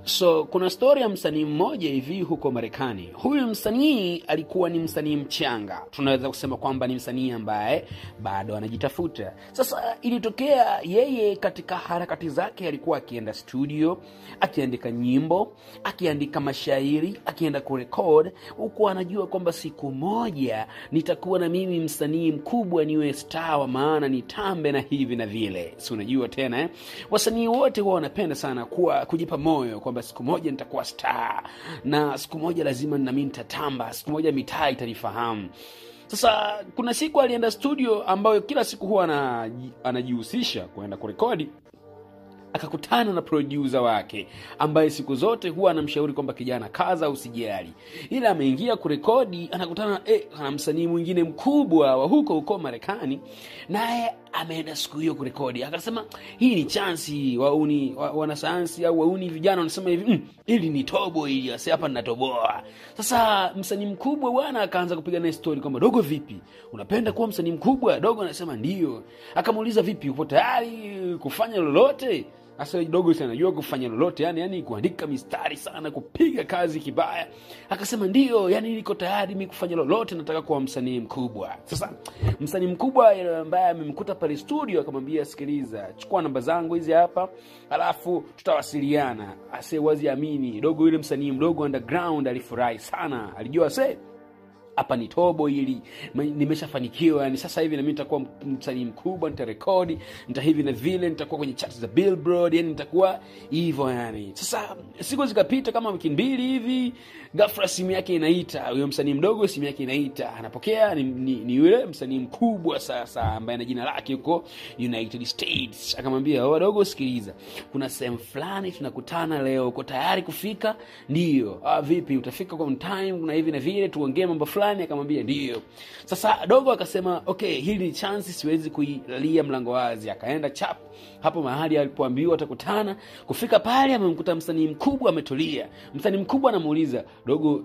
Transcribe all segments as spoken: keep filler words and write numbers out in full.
So kuna story ya msanii mmoja hivi huko Marekani. Huyu msanii alikuwa ni msanii mchanga. Tunaweza kusema kwamba ni msanii ambaye bado anajitafuta. Sasa ilitokea yeye katika harakati zake alikuwa akienda studio, akiandika nyimbo, akiandika mashairi, akienda kurekod, huko anajua kwamba siku moja nitakuwa na mimi msanii mkubwa, niwe star wa maana, nitambe na hivi na vile. Si unajua tena eh? Wasanii wote huwa wanapenda sana kuwa kujipa moyo kwamba siku moja nitakuwa star, na siku moja lazima na mimi nitatamba, siku moja mitaa itanifahamu. Sasa kuna siku alienda studio ambayo kila siku huwa anajihusisha kuenda kurekodi. Akakutana na producer wake ambaye siku zote huwa anamshauri kwamba kijana kaza usijali. Ila ameingia kurekodi, anakutana eh na msanii mwingine mkubwa wa huko huko Marekani, naye ameenda siku hiyo kurekodi. Akasema hii ni chance, wauni wa, wanasayansi au wauni vijana wanasema hivi, mm, ili ni tobo hili, asi hapa ninatoboa. Sasa msanii mkubwa bwana akaanza kupiga na story kwamba dogo vipi? Unapenda kuwa msanii mkubwa? Dogo anasema ndio. Akamuuliza vipi, upo tayari kufanya lolote? Asa dogo sana anajua kufanya lolote, yani yani kuandika mistari sana, kupiga kazi kibaya. Akasema ndio, yani niko tayari mimi kufanya lolote, nataka kuwa msanii mkubwa. Sasa msanii mkubwa ambaye amemkuta pale studio akamwambia sikiliza, chukua namba zangu hizi hapa, alafu tutawasiliana. Ase wazi amini, dogo yule msanii mdogo underground alifurahi sana. Alijua se hapa ni tobo hili, nimeshafanikiwa, yani sasa hivi na mimi nitakuwa msanii mkubwa, nitarekodi, nita hivi na vile, nitakuwa kwenye charts za Billboard, yani nitakuwa hivyo yani. Sasa siku zikapita kama wiki mbili hivi, ghafla simu yake inaita. Huyo msanii mdogo simu yake inaita, anapokea, ni, ni, ni yule msanii mkubwa sasa ambaye ana jina lake huko United States. Akamwambia, "Oh dogo sikiliza, kuna sehemu fulani tunakutana leo, uko tayari kufika?" "Ndio." "Ah vipi, utafika on time na hivi na vile, tuongee mambo fulani?" Akamwambia ndio. Sasa dogo akasema okay, hili ni chance, siwezi kuilalia mlango wazi. Akaenda chap hapo mahali alipoambiwa atakutana. Kufika pale amemkuta msanii mkubwa ametulia. Msanii mkubwa anamuuliza dogo,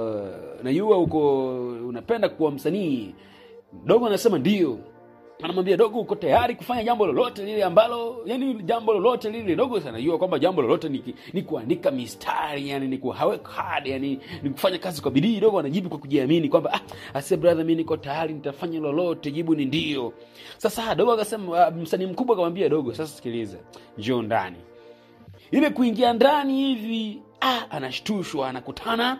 uh, najua uko unapenda kuwa msanii. Dogo anasema ndio. Anamwambia dogo, uko tayari kufanya jambo lolote lile ambalo, yani jambo lolote lile? Dogo sana anajua kwamba jambo lolote ni, ni kuandika mistari, yani ni kuwork hard, yani ni kufanya kazi kwa bidii. Dogo anajibu kwa kujiamini kwamba ah, ase brother, mimi niko tayari, nitafanya lolote, jibu ni ndio. Sasa dogo akasema, uh, msanii mkubwa akamwambia dogo, sasa sikiliza, njoo ndani. Ile kuingia ndani hivi, ah, anashtushwa, anakutana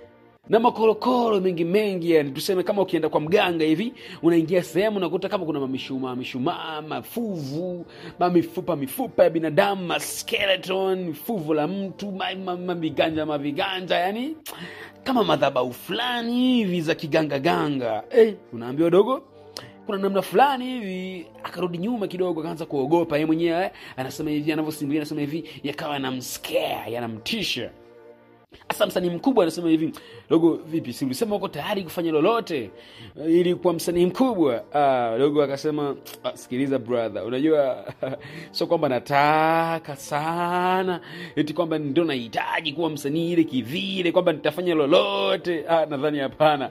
na makorokoro mengi mengi, yani tuseme kama ukienda kwa mganga hivi, unaingia sehemu unakuta kama kuna mamishuma mishuma, mafuvu, mamifupa mifupa ya binadamu, skeleton, fuvu la mtu, maviganja maviganja, yani kama madhabahu fulani hivi za kiganga ganga. Eh, unaambiwa dogo kuna namna fulani hivi. Akarudi nyuma kidogo, akaanza kuogopa yeye mwenyewe. Anasema hivi, anavyosimulia anasema hivi, yakawa yanamscare, yanamtisha. Asa msanii mkubwa anasema hivi, dogo vipi, si ulisema uko tayari kufanya lolote ili kuwa msanii mkubwa? Ah, dogo akasema, ah, sikiliza brother, unajua sio kwamba nataka sana eti kwamba ndio nahitaji kuwa msanii ile kivile kwamba nitafanya lolote. Ah, nadhani hapana.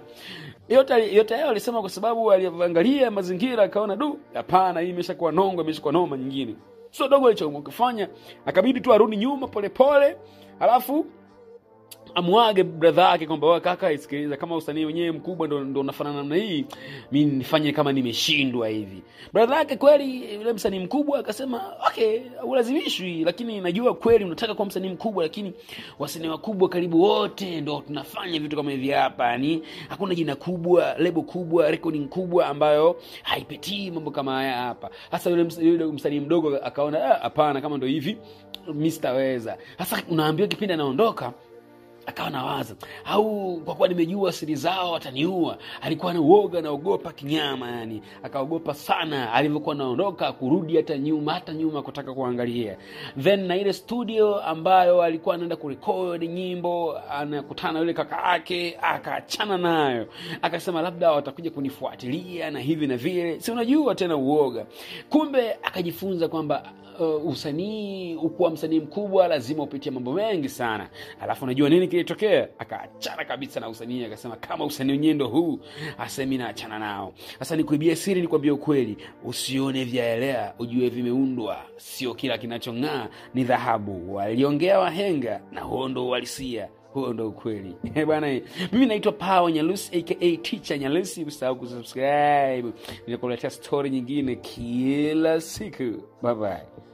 Yote yote yao alisema kwa sababu aliangalia mazingira akaona du, hapana, hii imeshakuwa nongo, imeshakuwa noma nyingine. So dogo alichokifanya akabidi tu arudi nyuma pole pole, alafu amuage brother yake kwamba wewe kaka, isikiliza, kama usanii wenyewe mkubwa ndo ndo unafanana namna hii, mimi nifanye kama nimeshindwa hivi. Brother yake kweli yule msanii mkubwa akasema okay, ulazimishwi, lakini najua kweli unataka kuwa msanii mkubwa, lakini wasanii wakubwa karibu wote ndo tunafanya vitu kama hivi hapa, yani hakuna jina kubwa, lebo kubwa, recording kubwa ambayo haipitii mambo kama haya hapa. Hasa yule yule msanii mdogo akaona hapana, kama ndo hivi mimi sitaweza. Sasa unaambiwa kipindi anaondoka akawa nawaza, au kwa kuwa nimejua siri zao wataniua. Alikuwa na uoga, naogopa kinyama, yani akaogopa sana. Alivyokuwa naondoka kurudi hata nyuma hata nyuma kutaka kuangalia. Then na ile studio ambayo alikuwa anaenda kurekodi nyimbo, anakutana yule kaka yake, akaachana nayo. Akasema labda watakuja kunifuatilia na hivi na vile, si unajua tena uoga. Kumbe akajifunza kwamba uh, usanii, ukuwa msanii mkubwa lazima upitie mambo mengi sana. Alafu unajua nini kilitokea, akaachana kabisa na usanii, akasema kama usanii wenyewe ndo huu, asa mimi naachana nao. Sasa nikuibia siri, nikwambie ukweli, usione vyaelea ujue vimeundwa, sio kila kinachong'aa ni dhahabu. Waliongea wahenga na huo ndo uhalisia, huo ndo ukweli. Eh bwana, mimi naitwa Power Nyalusi aka Teacher Nyalusi. Usisahau kusubscribe, nitakuletea story nyingine kila siku. Bye bye.